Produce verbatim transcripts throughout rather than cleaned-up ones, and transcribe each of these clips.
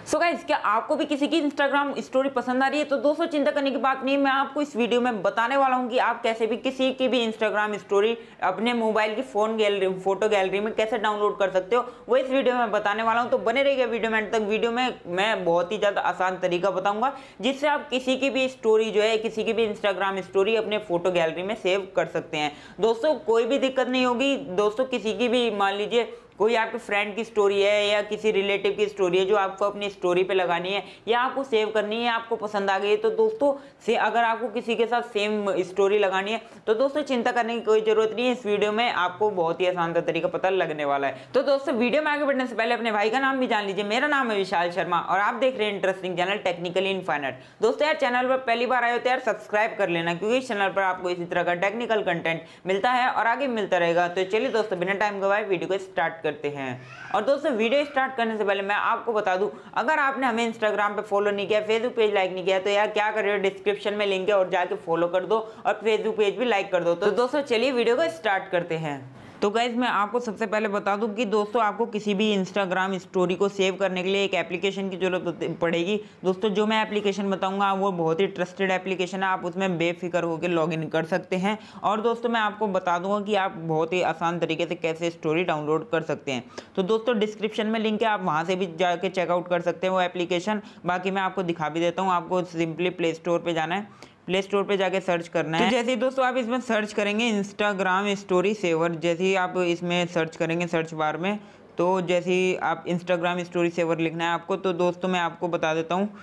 So guys, क्या आपको भी किसी की इंस्टाग्राम स्टोरी पसंद आ रही है? तो दोस्तों चिंता करने की बात नहीं है, मैं आपको इस वीडियो में बताने वाला हूं कि आप कैसे भी किसी की भी इंस्टाग्राम स्टोरी अपने मोबाइल की फोन गैलरी फोटो गैलरी में कैसे डाउनलोड कर सकते हो, वो इस वीडियो में बताने वाला हूं। तो बने रहिएगा वीडियो में अंत तक। वीडियो में मैं बहुत ही ज्यादा आसान तरीका बताऊंगा जिससे आप किसी की भी स्टोरी जो है, किसी की भी इंस्टाग्राम स्टोरी अपने फोटो गैलरी में सेव कर सकते हैं। दोस्तों कोई भी दिक्कत नहीं होगी। दोस्तों किसी की भी मान लीजिए कोई आपके फ्रेंड की स्टोरी है या किसी रिलेटिव की स्टोरी है जो आपको अपनी स्टोरी पे लगानी है या आपको सेव करनी है, आपको पसंद आ गई है, तो दोस्तों से अगर आपको किसी के साथ सेम स्टोरी लगानी है तो दोस्तों चिंता करने की कोई जरूरत नहीं है। इस वीडियो में आपको बहुत ही आसान तरीका पता लगने वाला है। तो दोस्तों वीडियो में आगे बढ़ने से पहले अपने भाई का नाम भी जान लीजिए। मेरा नाम है विशाल शर्मा और आप देख रहे हैं इंटरेस्टिंग चैनल टेक्निकली इनफाइनाइट। दोस्तों यार, चैनल पर पहली बार आए हो तो यार सब्सक्राइब कर लेना, क्योंकि इस चैनल पर आपको इसी तरह का टेक्निकल कंटेंट मिलता है और आगे मिलता रहेगा। तो चलिए दोस्तों बिना टाइम गवाए वीडियो को स्टार्ट करते हैं। और दोस्तों वीडियो स्टार्ट करने से पहले मैं आपको बता दूं, अगर आपने हमें इंस्टाग्राम पे फॉलो नहीं किया, फेसबुक पेज लाइक नहीं किया, तो यार क्या कर रहे हो, डिस्क्रिप्शन में लिंक है और जाके फॉलो कर दो और फेसबुक पेज भी लाइक कर दो। तो दोस्तों चलिए वीडियो को स्टार्ट करते हैं। तो गाइज मैं आपको सबसे पहले बता दूं कि दोस्तों आपको किसी भी इंस्टाग्राम स्टोरी को सेव करने के लिए एक एप्लीकेशन की जरूरत पड़ेगी। दोस्तों जो मैं एप्लीकेशन बताऊंगा वो बहुत ही ट्रस्टेड एप्लीकेशन है, आप उसमें बेफिक्र होकर लॉगिन कर सकते हैं। और दोस्तों मैं आपको बता दूंगा कि आप बहुत ही आसान तरीके से कैसे स्टोरी डाउनलोड कर सकते हैं। तो दोस्तों डिस्क्रिप्शन में लिंक है, आप वहाँ से भी जाके चेकआउट कर सकते हैं वो एप्लीकेशन। बाकी मैं आपको दिखा भी देता हूँ। आपको सिंपली प्ले स्टोर पर जाना है, प्ले स्टोर पे जाके सर्च करना है। तो जैसे ही दोस्तों आप इसमें सर्च करेंगे इंस्टाग्राम स्टोरी सेवर, जैसे ही आप इसमें सर्च करेंगे सर्च बार में, तो जैसे ही आप इंस्टाग्राम स्टोरी सेवर लिखना है आपको, तो दोस्तों मैं आपको बता देता हूँ,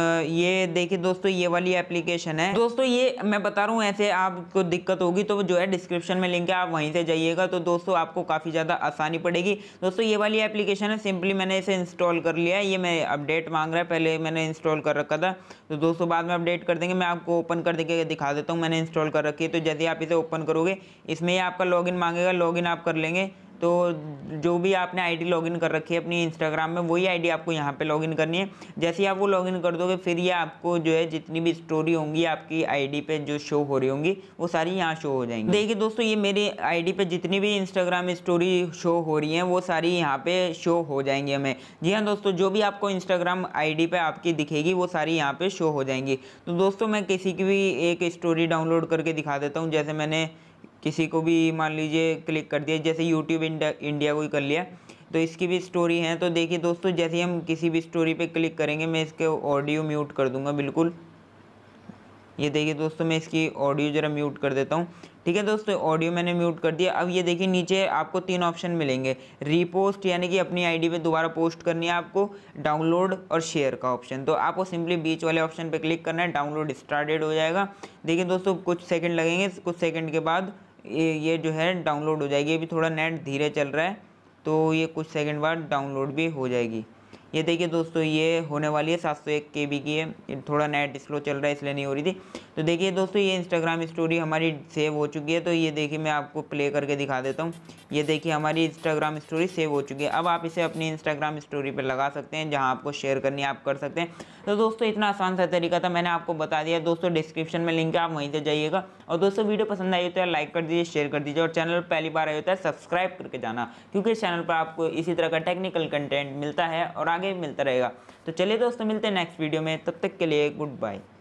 ये देखिए दोस्तों ये वाली एप्लीकेशन है। दोस्तों ये मैं बता रहा हूँ, ऐसे आपको दिक्कत होगी तो जो है डिस्क्रिप्शन में लिंक है, आप वहीं से जाइएगा। तो दोस्तों आपको काफ़ी ज़्यादा आसानी पड़ेगी। दोस्तों ये वाली एप्लीकेशन है, सिंपली मैंने इसे इंस्टॉल कर लिया है। ये मैं अपडेट मांग रहा है, पहले मैंने इंस्टॉल कर रखा था, तो दोस्तों बाद में अपडेट कर देंगे। मैं आपको ओपन कर देके दिखा देता हूँ, मैंने इंस्टॉल कर रखी है। तो जैसे आप इसे ओपन करोगे, इसमें ये आपका लॉगिन मांगेगा, लॉगिन आप कर लेंगे। तो जो भी आपने आईडी लॉगिन कर रखी है अपनी इंस्टाग्राम में, वही आईडी आपको यहाँ पे लॉगिन करनी है। जैसे ही आप वो लॉगिन कर दोगे, फिर ये आपको जो है जितनी भी स्टोरी होंगी आपकी आईडी पे जो शो हो रही होंगी, वो सारी यहाँ शो हो जाएंगी। देखिए दोस्तों ये मेरी आईडी पे जितनी भी इंस्टाग्राम स्टोरी शो हो रही हैं वो सारी यहाँ पे शो हो जाएंगी हमें। जी हाँ दोस्तों, जो भी आपको इंस्टाग्राम आई डी पे आपकी दिखेगी वो सारी यहाँ पे शो हो जाएंगी। तो दोस्तों मैं किसी की भी एक स्टोरी डाउनलोड करके दिखा देता हूँ। जैसे मैंने किसी को भी मान लीजिए क्लिक कर दिया, जैसे यूट्यूब इंडिया इंडिया को ही कर लिया, तो इसकी भी स्टोरी है। तो देखिए दोस्तों जैसे ही हम किसी भी स्टोरी पे क्लिक करेंगे, मैं इसके ऑडियो म्यूट कर दूंगा बिल्कुल। ये देखिए दोस्तों मैं इसकी ऑडियो ज़रा म्यूट कर देता हूँ। ठीक है दोस्तों, ऑडियो मैंने म्यूट कर दिया। अब ये देखिए नीचे आपको तीन ऑप्शन मिलेंगे, रीपोस्ट यानी कि अपनी आईडी पे दोबारा पोस्ट करनी है आपको, डाउनलोड और शेयर का ऑप्शन। तो आपको सिंपली बीच वाले ऑप्शन पे क्लिक करना है, डाउनलोड स्टार्टेड हो जाएगा। देखिए दोस्तों कुछ सेकंड लगेंगे, कुछ सेकंड के बाद ये ये जो है डाउनलोड हो जाएगी। अभी थोड़ा नेट धीरे चल रहा है, तो ये कुछ सेकंड बाद डाउनलोड भी हो जाएगी। ये देखिए दोस्तों ये होने वाली है, सात सौ एक के बी की है। ये थोड़ा नेट स्लो चल रहा है इसलिए नहीं हो रही थी। तो देखिए दोस्तों ये इंस्टाग्राम स्टोरी हमारी सेव हो चुकी है। तो ये देखिए मैं आपको प्ले करके दिखा देता हूँ। ये देखिए हमारी इंस्टाग्राम स्टोरी सेव हो चुकी है। अब आप इसे अपनी इंस्टाग्राम स्टोरी पर लगा सकते हैं, जहाँ आपको शेयर करनी है आप कर सकते हैं। तो दोस्तों इतना आसान सा तरीका था, मैंने आपको बता दिया। दोस्तों डिस्क्रिप्शन में लिंक है, आप वहीं से जाइएगा। और दोस्तों वीडियो पसंद आई हो तो लाइक कर दीजिए, शेयर कर दीजिए, और चैनल पर पहली बार आए होता है सब्सक्राइब करके जाना, क्योंकि इस चैनल पर आपको इसी तरह का टेक्निकल कंटेंट मिलता है और आगे मिलता रहेगा। तो चलिए दोस्तों मिलते हैं नेक्स्ट वीडियो में, तब तक के लिए गुड बाय।